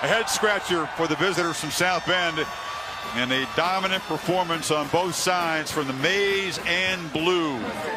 A head scratcher for the visitors from South Bend, and a dominant performance on both sides from the maize and blue.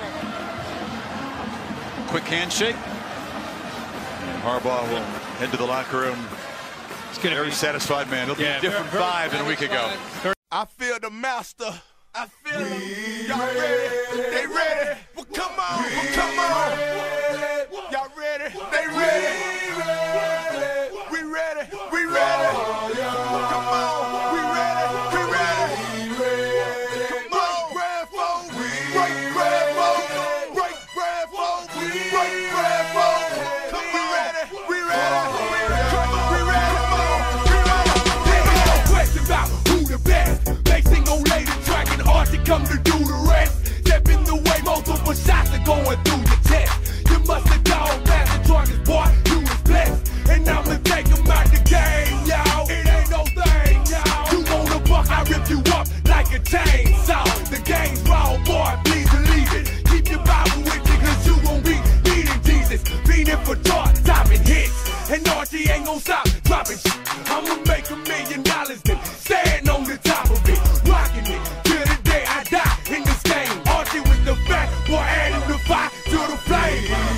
Quick handshake. And Harbaugh will head to the locker room. It's going to be a satisfied man. It'll be a different vibe than a week ago. I feel the master. I feel them. Y'all ready? They ready? Well, come on. Well, come on. Y'all ready? They ready? We ready? We ready? Come on. We ready? We ready? Come on. Grand fold. Break grand fold. Break grand fold. Break grand fold. Come we ready? We ready? We ready? Come on. We ready? There ain't no question about who the best. Mason gon' lay the track and Archie come to do the rest. Step in the way, multiple shots are going through the test. You must have dog past the charges, boy. You was blessed. And I'ma take him out the game, y'all. It ain't no thing, y'all. You wanna buck, I rip you up like a chainsaw. The game's raw, boy, please believe it. Keep your Bible with you, cause you gon' be needing Jesus. Feeding for topping hits. And Archie ain't gon' stop dropping shit. I'ma make $1 million, then stand on the top of it. Rocking it till the day I die in this game. Archie with the fact, boy, adding the fire to the flame.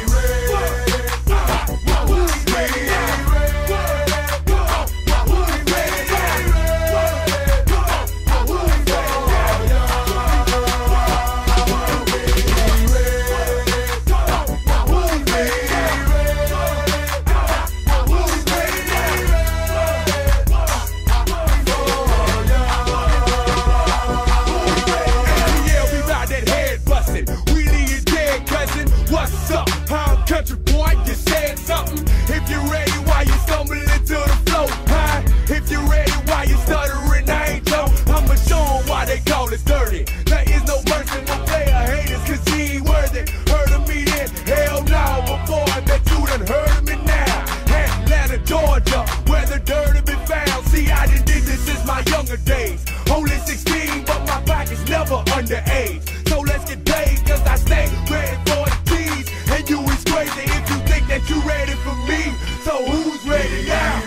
What's up, huh, country boy? You said something. If you're ready, why you stumbling into the flow, huh? If you're ready, why you stuttering? I ain't Joe. I'ma show 'em why they call it dirty. There is no mercy for player haters, cause he ain't worthy. Heard of me then? Hell no. Before I bet you done heard of me now. Atlanta, Georgia, where the dirty been found. See, I done did this since my younger days. Only 16, but my pocket's never underage. So let's get paid, cause I stay ready for it. And you is crazy if you think that you ready for me. So who's ready now?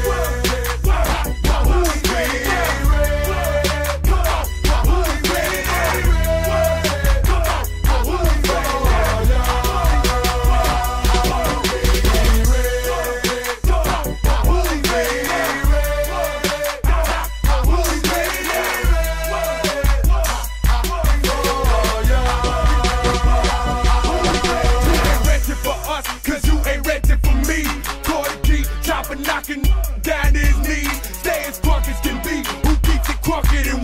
Who's ready now? Who's ready knocking down his knees, stay as crunk as can be. Who keeps it crunkin' and